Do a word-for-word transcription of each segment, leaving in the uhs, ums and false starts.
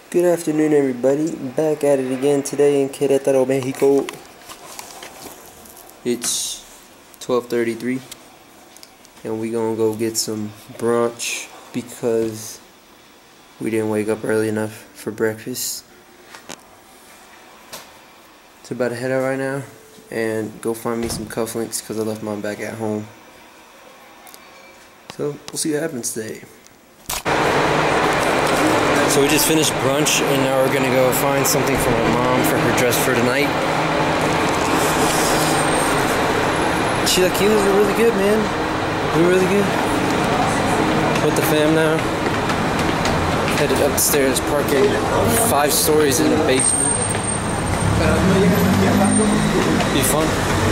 Good afternoon, everybody. Back at it again today in Querétaro, Mexico. It's twelve thirty-three, and we gonna go get some brunch because we didn't wake up early enough for breakfast. So about to head out right now and go find me some cufflinks because I left mine back at home. So we'll see what happens today. So we just finished brunch and now we're gonna go find something for my mom for her dress for tonight. She like, you are really good, man. You're really good. With the fam now. Headed upstairs, parking five stories in the basement. Be fun.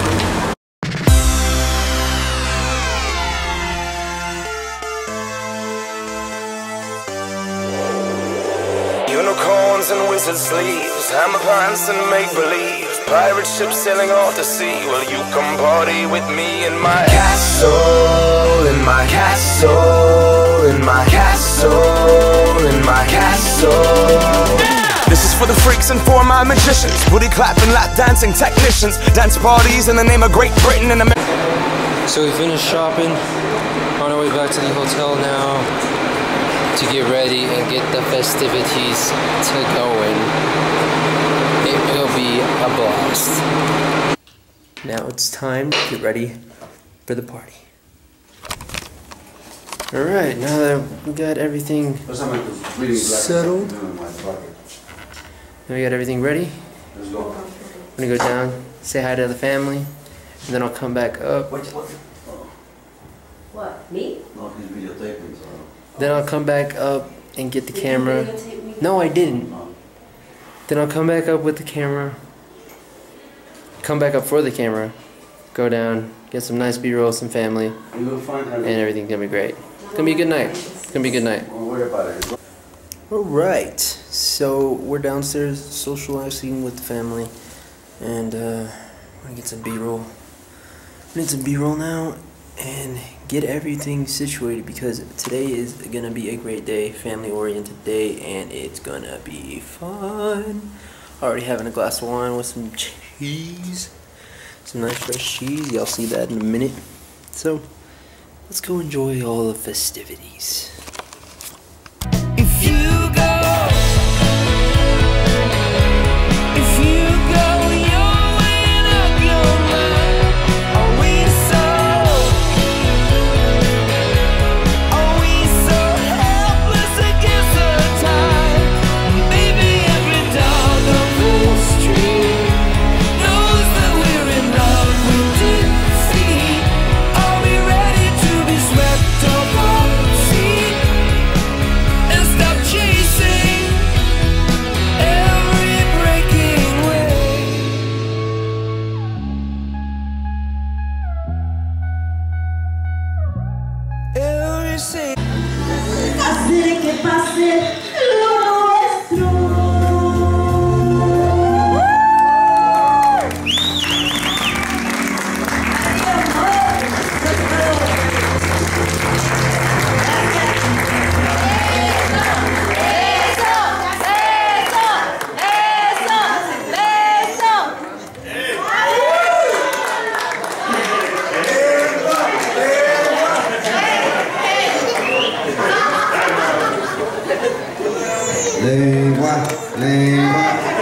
Unicorns and wizard sleeves, hammer pants and make-believe, pirate ships sailing off the sea. Well, you come party with me in my castle, in my castle, in my castle, in my castle. This is for the freaks and for my magicians, booty clapping, lap dancing technicians, dance parties in the name of Great Britain and America. So we finished shopping, on our way back to the hotel now to get ready and get the festivities to going. It will be a blast. Now it's time to get ready for the party. Alright, now that we got everything settled, now we got everything ready, I'm gonna go down, say hi to the family, and then I'll come back up. What, me? No, he's videotaping, so... Then I'll come back up and get the camera. No, I didn't. Then I'll come back up with the camera. Come back up for the camera. Go down, get some nice B-roll, some family, and everything's gonna be great. It's gonna be a good night. It's gonna be a good night. Don't worry about it. Alright, so we're downstairs socializing with the family, and uh, I'm gonna get some B-roll. I need some B-roll now and get everything situated because today is gonna be a great day, family oriented day, and it's gonna be fun. Already having a glass of wine with some cheese, some nice fresh cheese. Y'all see that in a minute. So let's go enjoy all the festivities. If you go, if you go, you're weighing up your mind. Are we so, are we so helpless against the tide? Maybe every dog on the street knows that we're in love with defeat. Are we ready to be swept off our feet and stop chasing every breaking wave? Every single Hacer que pase lo nuestro. Lengua, lengua.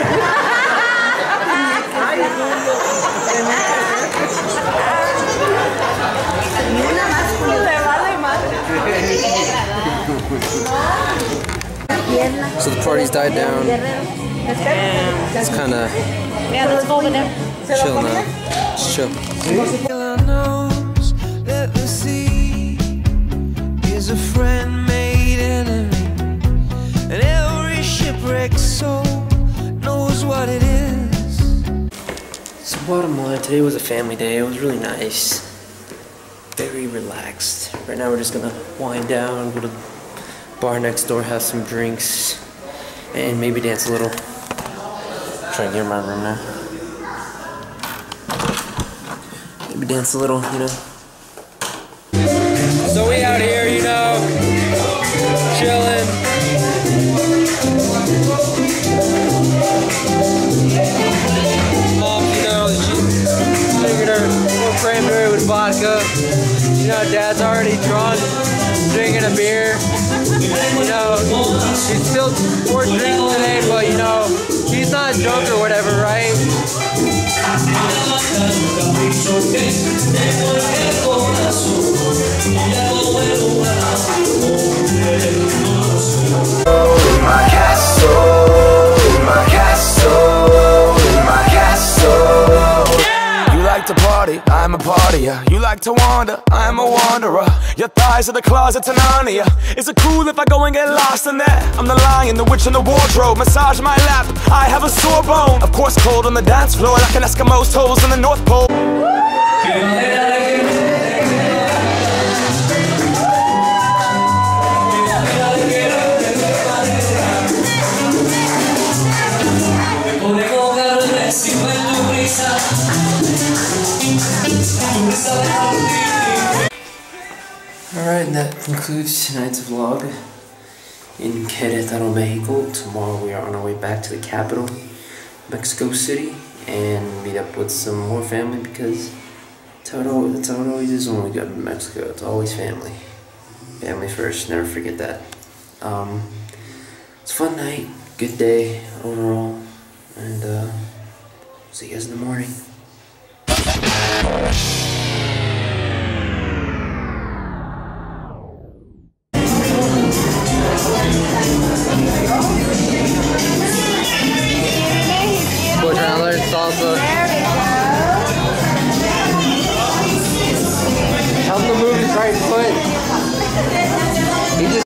So the party's died down. It's kind of Yeah, let's go over there. chill now. It's chill. knows that the sea is a friend made enemy, and every shipwrecked soul knows what it is. So bottom line, today was a family day. It was really nice. Very relaxed. Right now we're just gonna wind down, go to the bar next door, have some drinks, and maybe dance a little. Try and get in my room now. Maybe dance a little, you know. So we out here, you know, chilling. already drunk, drinking a beer. You know, he's still four drinks today, but you know, he's not drunk or whatever, right? In my castle, in my castle, in my castle. Yeah! You like to party, I'm a partier. You like to wander, I'm a wanderer. Your thighs are the closet to Narnia. Is it cool if I go and get lost in there? I'm the lion, the witch in the wardrobe. Massage my lap, I have a sore bone. Of course cold on the dance floor like an Eskimo's toes in the North Pole. Alright, and that concludes tonight's vlog in Querétaro, Mexico. Tomorrow we are on our way back to the capital, Mexico City, and meet up with some more family because that's how it always, that's how it always is when we go to Mexico. It's always family. Family first, never forget that. Um, it's a fun night, good day overall, and uh, see you guys in the morning.